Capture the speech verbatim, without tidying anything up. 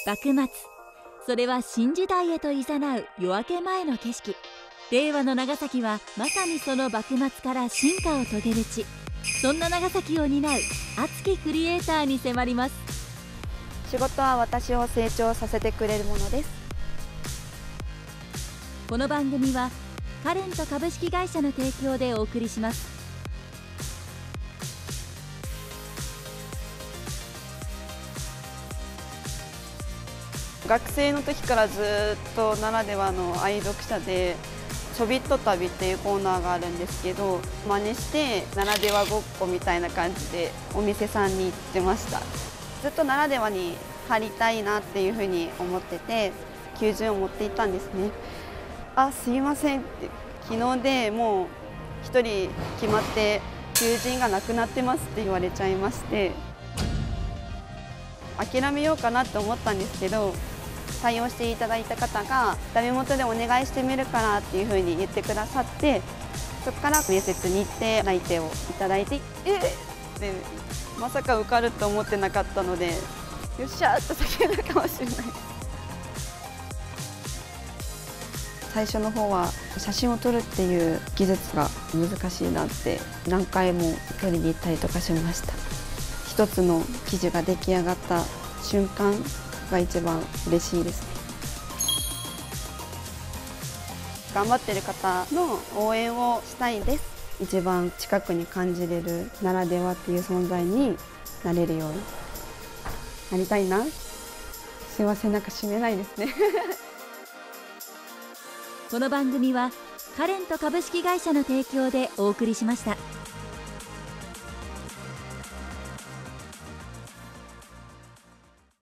幕末、それは新時代へと誘う夜明け前の景色。令和の長崎はまさにその幕末から進化を遂げる地。そんな長崎を担う熱きクリエイターに迫ります。 仕事は私を成長させてくれるものです。 この番組はカレント株式会社の提供でお送りします。 学生の時からずっとならではの愛読者で、ちょびっと旅っていうコーナーがあるんですけど、真似してならではごっこみたいな感じでお店さんに行ってました。ずっとならではに貼りたいなっていうふうに思ってて、求人を持っていったんですね。あ、すいませんって、昨日でもうひとり決まって求人がなくなってますって言われちゃいまして、諦めようかなって思ったんですけど、採用していただいた方がダメ元でお願いしてみるからっていうふうに言ってくださって、そこから面接日程内定をいただいて、えっってまさか受かると思ってなかったので、よっしゃーっと叫んだかもしれない。最初の方は写真を撮るっていう技術が難しいなって何回も撮りに行ったりとかしました。一つの記事が出来上がった瞬間が一番嬉しいですね。頑張ってる方の応援をしたいです。一番近くに感じれるならではっていう存在になれるようになりたいな。すいません、なんか締めないですねこの番組はカレント株式会社の提供でお送りしました。